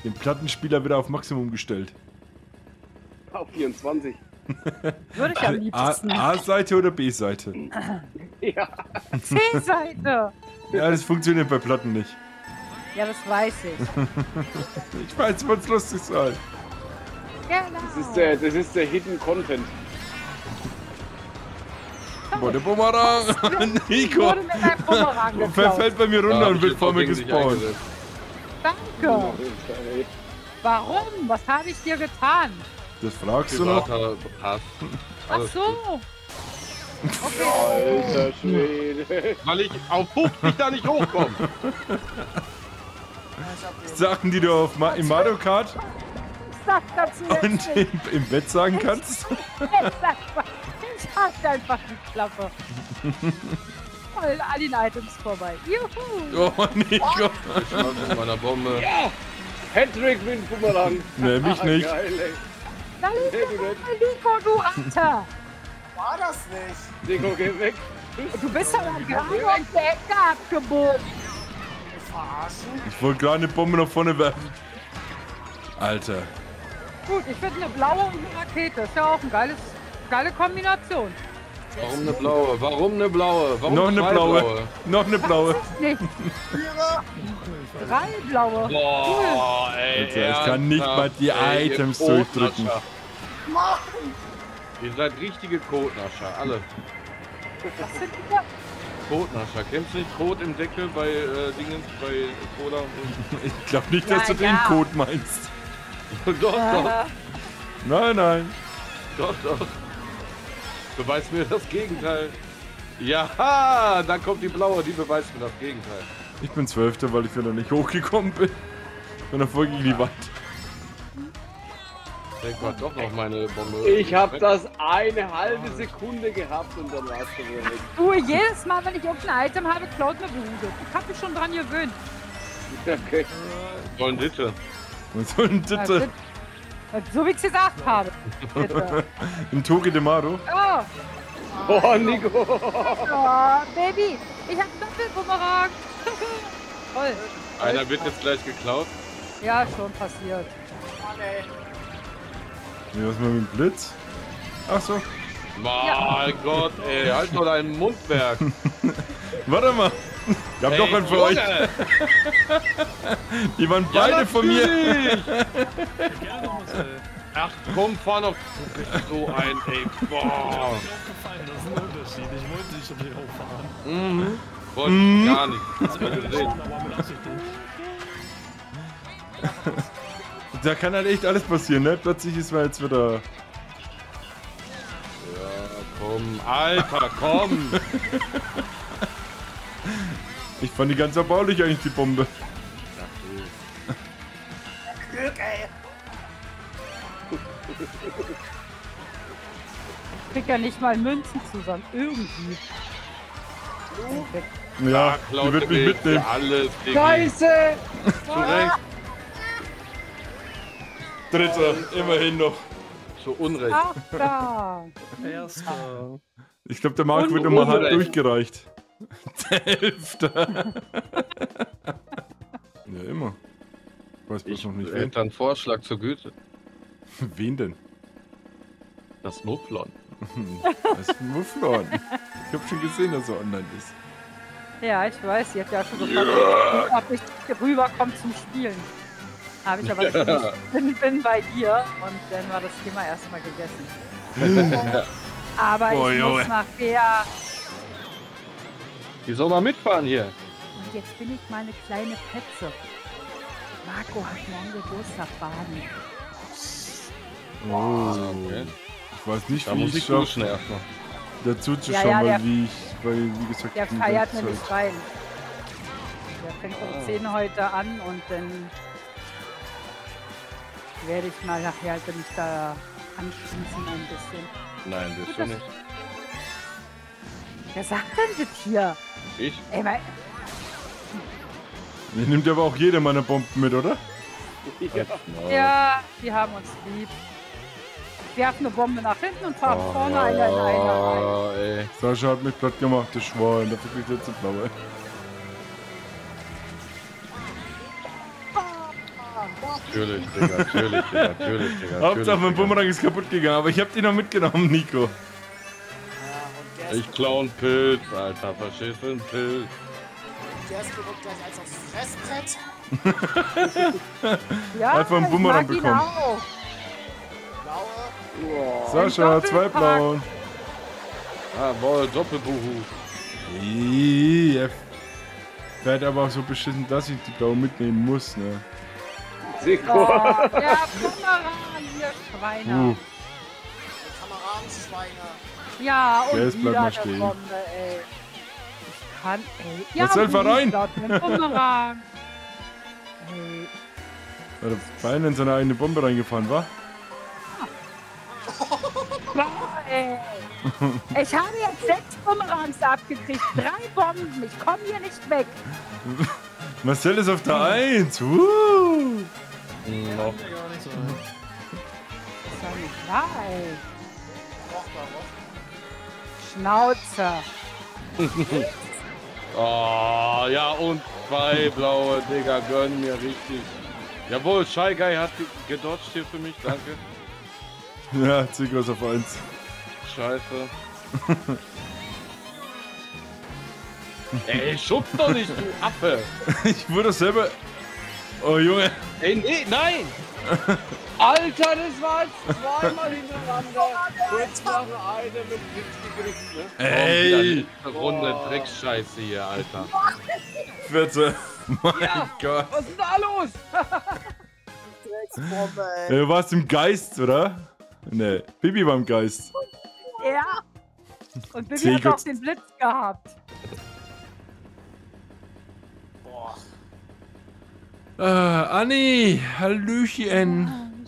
Den Plattenspieler wieder auf Maximum gestellt. Auf 24. Würde ich am liebsten. A-Seite oder B-Seite? Ja. C-Seite. Ja, das funktioniert bei Platten nicht. Ja, das weiß ich. Ich weiß, was lustig sein. Genau. Das ist der Hidden Content. Boah, der Bumerang! Nico! Wurde mit einem Bumerang geklaut. Verfällt bei mir runter und wird vor mir gespawnt. Danke. Warum? Was habe ich dir getan? Das fragst du noch? Passt. Ach so. Okay. Alter Schwede. Weil ich auf 50 da nicht hochkomme. Sachen, die du im Mario Kart Sag dazu jetzt und nicht. im Bett sagen kannst. Ich hab einfach die Klappe. Voll an den Items vorbei. Juhu. Oh, Nico. Ich war mit meiner Bombe. Ja! Patrick mit Bumerang. Ne, mich nicht. Geil, ey. Da Nico, du Alter. War das nicht? Nico, geh weg. Du bist aber gerade um die Ecke abgebogen. Verarschen? Ich wollte gerade eine Bombe nach vorne werfen. Alter. Gut, ich finde eine blaue und eine Rakete. Ist ja auch eine geile Kombination. Warum eine blaue? Warum eine blaue? Warum Noch eine zwei blaue. Noch eine blaue. Nicht. 3 blaue. Boah, ey. Alter, ich kann nicht mal die ernsthaft? Items Ihr durchdrücken. Kotnascher. Mann! Ihr seid richtige Kotnascher, alle. Was sind die da? Kotnascher. Kennst du nicht Kot im Deckel bei Dingens, bei Cola und Ich glaube nicht, dass Ja, du den ja. Code meinst. so? Doch. Nein, nein. Doch. Beweist mir das Gegenteil. Ja, dann kommt die blaue, die beweist mir das Gegenteil. Ich bin 12., weil ich wieder nicht hochgekommen bin. Sondern voll gegen die Wand. Denk mal doch noch meine Bombe. Ich hab das eine halbe Sekunde gehabt und dann war's schon wieder weg. Du, jedes Mal, wenn ich irgendein Item habe, klaut mir Bude. Ich habe mich schon dran gewöhnt. Okay. Sollen Ditte. Was soll denn Ja, bitte? so wie ich es gesagt habe. Bitte. Im Toge de Maro? Oh, Oh, Nico. oh, Baby, ich habe einen Doppelbumerang. Toll. Einer wird jetzt gleich geklaut. Ja, schon passiert. Mann, ey. Nee, was mal mit dem Blitz? Ach so. Mein Gott, ey, halt mal deinen Mundwerk. Warte mal. Ich hab doch einen für euch. Die waren beide von mir. Ach komm, fahr noch. Du bist so ein, ey, boah. Das ist ein Unterschied. Ich wollte dich schon hier hochfahren. Mhm. Wollte ich gar nicht. Das Hab wird ich gesehen. aber mit Absicht nicht. Da kann halt echt alles passieren, ne? Plötzlich ist man jetzt wieder. Ja, komm, Alter, komm. Ich fand die ganz erbaulich eigentlich, die Bombe. Glück, ey. Ich krieg ja nicht mal Münzen zusammen. Irgendwie. Ja, Klaut die wird mich Bild mitnehmen. für alles, Diggi. Scheiße. Zu Recht. Dritter, immerhin noch. Zu Unrecht. Ach da. Erster. Ich glaube, der Mark wird immer hart Unrecht. durchgereicht. Der Elfter. Ja, immer. Ich weiß bloß Ich noch nicht wen. hätte einen Vorschlag zur Güte. Wen denn? Das Mufflon. Das ist Mufflon. Ich habe schon gesehen, dass er online ist. Ja, ich weiß, sie hat ja schon gefragt, ob ich rüberkomme zum Spielen. Habe ich aber nicht. Bin bei dir und dann war das Thema erstmal gegessen. Aber Oh, ich Junge. muss nachher. Die soll mal mitfahren hier. Und jetzt bin ich mal eine kleine Petze. Marco hat morgen Geburtstag, baden. Oh. Okay. Ich weiß nicht, Da wie muss ich ich es schaffe, duschen erstmal. dazu zu Ja, schauen, ja, weil wie gesagt, Der die feiert ganze nämlich Zeit- rein. Der fängt um 10 heute an und dann werde ich mal nachher mich da anschließen ein bisschen. Nein, bist du nicht. Wer sagt denn das hier? Ich? Ey, mein, Hier nimmt aber auch jeder meiner Bomben mit, oder? ja, die haben uns lieb. Ich werfe eine Bombe nach hinten und fahre vorne einer in einer ein. Oh, ey. Sascha hat mich platt gemacht, das Schwein. Dafür kriegt er jetzt eine blaue. Natürlich, Digga, natürlich, Digga, natürlich, Digga. Hauptsache mein Bumerang ist kaputt gegangen, aber ich hab die noch mitgenommen, Nico. Ja, und der ist, Ich klau einen Pilz, Alter, verstehst du? Ein Pilz. der ist gerückt gleich als aufs Fressbrett. Ja, Einfach einen ich Bumerang mag ihn bekommen. auch. Blaue. Sascha, zwei Doppelpack. blauen. Jawohl, Doppelbuhu. Er fährt aber auch so beschissen, dass ich die blaue mitnehmen muss, ne? Seko. Oh, der Bumerang, ihr Schweine. Kameradenschweine. Ja, und Jetzt bleib wieder mal eine stehen. Bombe, ey. Ich kann, ey. Ja, Was soll rein? Ein Bumerang. Ey. Hat er beinahe in seine eigene Bombe reingefahren, wa? Boah, ey. Ich habe jetzt 6 Bumerangs abgekriegt. 3 Bomben. Ich komme hier nicht weg. Marcel ist auf der 1. Noch. Kann ja gar nicht sein. Das ist doch nicht wahr, ey. Schnauze. Oh, ja, und 2 blaue, Digga, gönn mir richtig. Jawohl, Shy Guy hat gedodged hier für mich, danke. Ja, Zigos auf 1. Scheiße. Ey, schubst doch nicht, du Affe! Ich wurde selber... Oh, Junge. Ey, nee, nein! Alter, das war jetzt zweimal hintereinander. Kurz nach einer mit Blitz gegriffen, ne? Ey! Runde Dreckscheiße hier, Alter. 14. Mein Gott. Was ist denn da los? Drecksbombe, ey. Du warst im Geist, oder? Ne, Bibi war im Geist. Ja. Und Bibi Sehr hat auch gut. den Blitz gehabt. Boah. Anni, Hallöchen.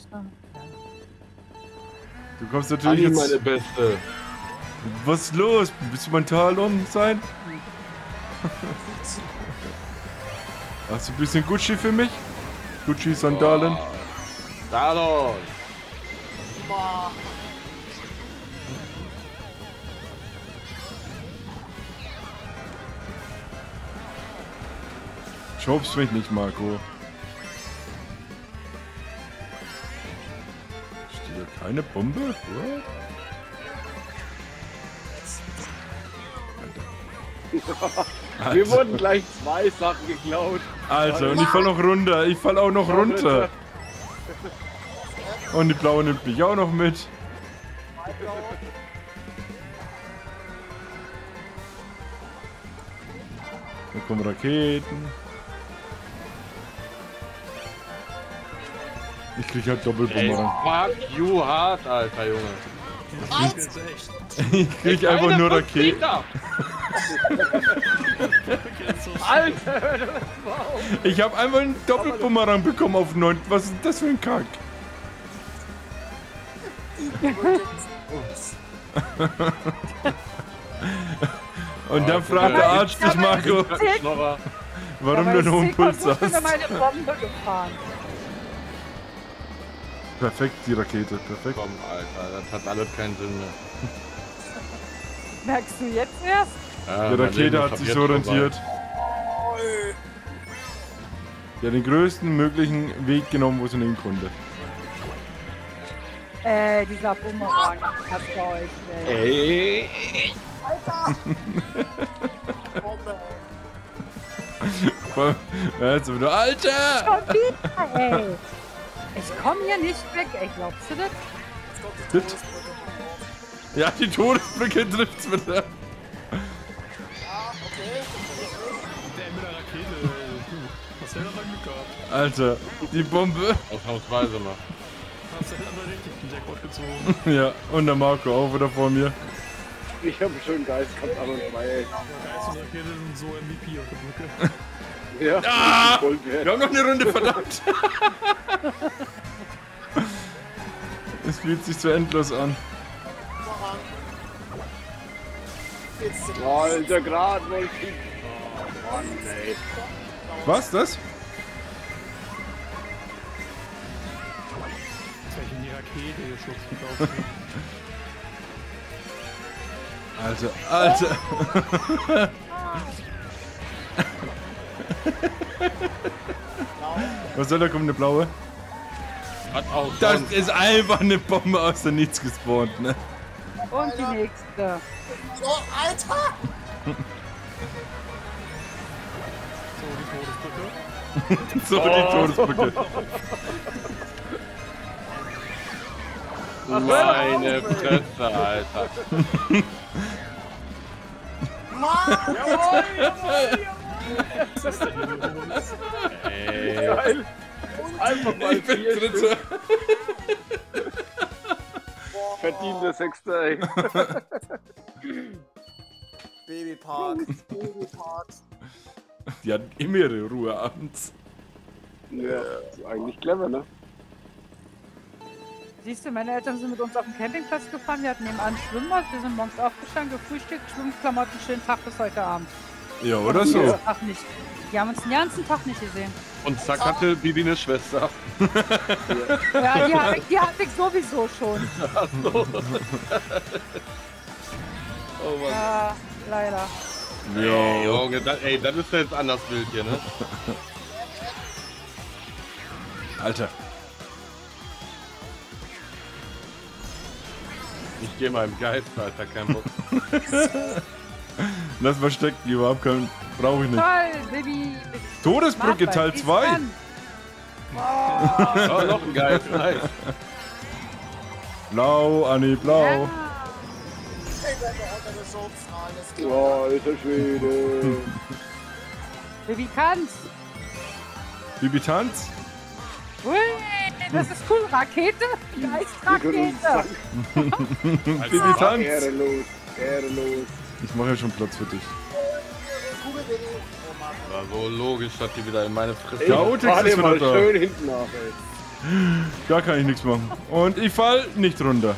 Du kommst natürlich Anni, jetzt... meine Beste. Was ist los? Bist du mein Talon sein? Hast du ein bisschen Gucci für mich? Gucci-Sandalen? Da doch. Boah. Schubst mich nicht, Marco. Steht hier keine Bombe? What? Wir wurden gleich 2 Sachen geklaut. Alter, und ich fall noch runter. Ich fall auch noch runter. Und die blaue nimmt mich auch noch mit. Da kommen Raketen. Ich krieg halt Ey, Doppelbumerang. fuck you hart, Alter, Junge. Das ist jetzt echt. Ich krieg einfach nur Raketen. Jetzt so Alter, hör das mal auf. Ich hab einfach einen Doppelbumerang bekommen auf 9. Was ist das für ein Kack? Und dann fragt der Arzt dich, Marco, Schnorrer. warum du einen hohen Puls hast. Ich hast. meine Bombe gefahren. Perfekt, die Rakete, perfekt. Komm, Alter, das hat alles keinen Sinn mehr. Merkst du jetzt erst? Ja, Die mein Rakete Leben hat ist sich ab so jetzt orientiert. Die hat den größten möglichen Weg genommen, wo sie nehmen konnte. Dieser Bumerang. Hat für euch, ey. Ey, Ja, jetzt wieder, Alter! Schon wieder, ey. Ich komm hier nicht weg, ey. Glaubst du das? Das- Ja, die Todesbrücke trifft's wieder. der mit der Rakete, ey. Was hätte er mal Glück gehabt? Alter, die Bombe. ausnahmsweise mal. Hast du aber richtig den Jackpot gezogen. Ja, und der Marco auch wieder vor mir. Ich hab schon Geist gehabt, aber 2, ey. Geist und Rakete sind so MVP auf der Brücke. Ja, Ah! Gold wert. Wir haben noch eine Runde, verdammt! Es fühlt sich so endlos an. Alter, gerade wollte ich. Oh Mann, ey. Was, das? Jetzt hab ich in die Rakete geschubst, glaubst du? Alter. Was soll da kommen, eine blaue? Hat auch Das sonst- ist einfach eine Bombe aus der Nichts gespawnt, ne? Und die nächste. Oh, Alter! So, die Todesbrücke. So, die Todesbrücke. Meine Fresse, Alter. Mann! Ey. Einfach mal Ich bin 4 Stück. Dritter. Verdiente Sechster, ey. Babypark. Babypark. Die hatten immer ihre Ruhe abends. Ja, ist eigentlich clever, ne? Siehst du, meine Eltern sind mit uns auf den Campingplatz gefahren, wir hatten nebenan ein Schwimmbad, wir sind morgens aufgestanden, gefrühstückt, Schwimmklamotten, schönen Tag bis heute Abend. Ja, oder Den so. ganzen Tag nicht. Die haben uns den ganzen Tag nicht gesehen. Und zack hatte Bibi eine Schwester. Ja, die hatte ich sowieso schon. Oh Mann. Ja, leider. Ey, Ja. Junge, das ist ja jetzt anders wild hier, ne? Alter. Ich geh mal im Geist, Alter, kein Bock. Lass mal stecken, überhaupt keinen. Brauche ich nicht. Toll, Baby. Todesbrücke Teil 2. Oh, noch ein Geist, nice. Blau, Anni, blau. Ja. Ich werde runtergeschubst, alles klar. Oh, alter Schwede. Baby kann's. Bibi Tanz. Ui, das ist cool. Rakete? Geistrakete. Bibi Tanz. Ehrenlos, ehrenlos. Ich mache ja schon Platz für dich. Kugel, Baby. Oh Mann. War so logisch, dass die wieder in meine Fresse. Ja, Otex fahr ist dir mal wieder da. schön hinten nach, ey. Da kann ich nichts machen. Und ich fall nicht runter.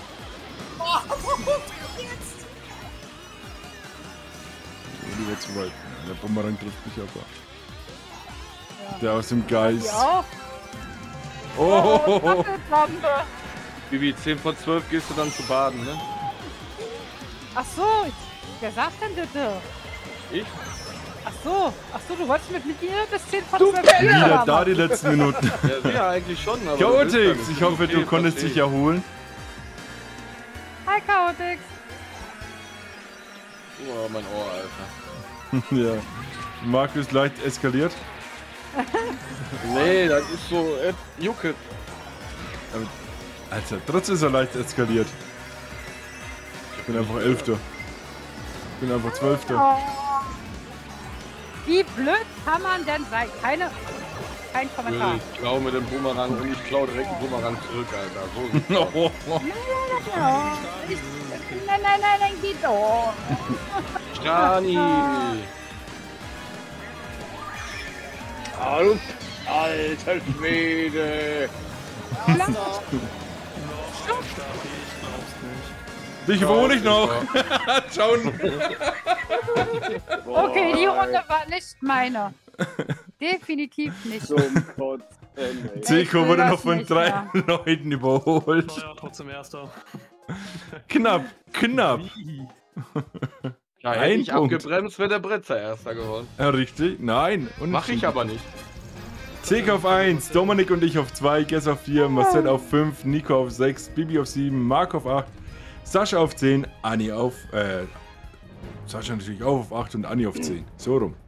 Die war zu weit. Der Bumerang trifft mich aber. Der aus dem Geist. Ja. Oh, Doppelbombe. Bibi, 10 vor 12 gehst du dann zu baden, ne? Ach so, wer sagt denn bitte? Ich? Ach so, du wolltest mit mir bis 10 vor Du 12 wieder da die letzten Minuten. Ja, ja eigentlich schon, aber. Ja, du willst Otex, nicht. ich hoffe, Okay, du konntest versteh dich ich. erholen. Hi, Chaotix. Oh, mein Ohr, Alter. Ja. Markus leicht eskaliert. Nee, das ist so. Jucket. Alter, trotzdem ist er leicht eskaliert. Ich bin einfach Elfter. Ich bin einfach Zwölfter. Oh. Wie blöd kann man denn sein? Kein Kommentar. Ich klau mit dem Boomerang und ich klau direkt den Boomerang zurück, Alter. So sieht's aus. Oh, Ja, nein, geht doch. Strani! Alter Schwede. Erster. dich wohne ich noch. Schauen. Okay, die Runde war nicht meine. Definitiv nicht. Zum Kotzen, ey. Zico will wurde das noch von nicht 3 mehr. Leuten überholt. Ja, trotzdem erster. Knapp, knapp. Ja, hätte Ein ich Punkt. abgebremst, wäre der Bretzer Erster geworden. Ja, richtig? Nein. Mach ich aber nicht. Zico auf 1, Dominik und ich auf 2, Guess auf 4, Marcel auf 5, Nico auf 6, Bibi auf 7, Marc auf 8, Sascha auf 10, Anni auf, Sascha natürlich auch auf 8 und Anni auf 10. So rum.